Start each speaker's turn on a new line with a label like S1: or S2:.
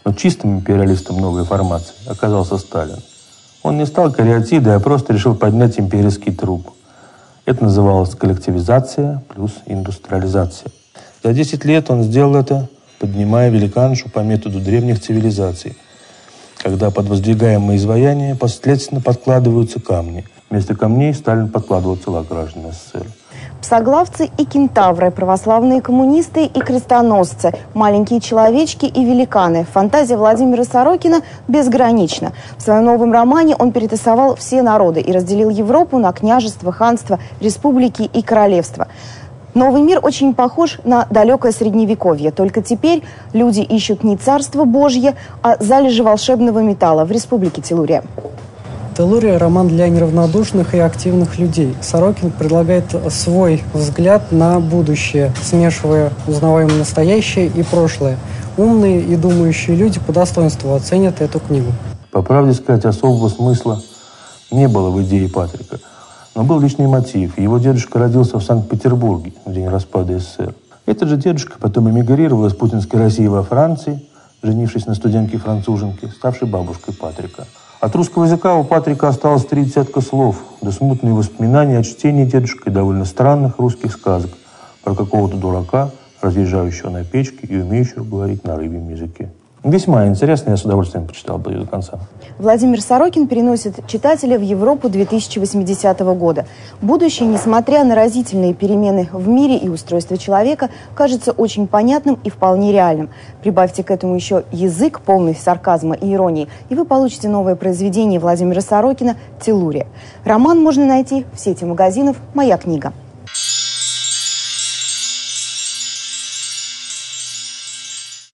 S1: Но чистым империалистом новой формации оказался Сталин. Он не стал кариатидой, а просто решил поднять имперский труп. Это называлось коллективизация плюс индустриализация. За 10 лет он сделал это, поднимая великаншу по методу древних цивилизаций, когда под воздвигаемые изваяния последовательно подкладываются камни. Вместо камней Сталин подкладывал тела граждан СССР.
S2: Псоглавцы и кентавры, православные коммунисты и крестоносцы, маленькие человечки и великаны. Фантазия Владимира Сорокина безгранична. В своем новом романе он перетасовал все народы и разделил Европу на княжества, ханства, республики и королевства. Новый мир очень похож на далекое Средневековье. Только теперь люди ищут не царство Божье, а залежи волшебного металла в республике Телурия.
S3: «Телурия» – роман для неравнодушных и активных людей. Сорокин предлагает свой взгляд на будущее, смешивая узнаваемое настоящее и прошлое. Умные и думающие люди по достоинству оценят эту книгу.
S1: По правде сказать, особого смысла не было в идее Патрика. Но был личный мотив. Его дедушка родился в Санкт-Петербурге в день распада СССР. Этот же дедушка потом эмигрировал из путинской России во Франции, женившись на студентке-француженке, ставшей бабушкой Патрика. От русского языка у Патрика осталось 3 десятка слов, да смутные воспоминания о чтении дедушкой довольно странных русских сказок про какого-то дурака, разъезжающего на печке и умеющего говорить на рыбьем языке. Весьма интересно, я с удовольствием почитал бы ее до конца.
S2: Владимир Сорокин переносит читателя в Европу 2080 года. Будущее, несмотря на разительные перемены в мире и устройстве человека, кажется очень понятным и вполне реальным. Прибавьте к этому еще язык, полный сарказма и иронии, и вы получите новое произведение Владимира Сорокина «Телурия». Роман можно найти в сети магазинов «Моя книга».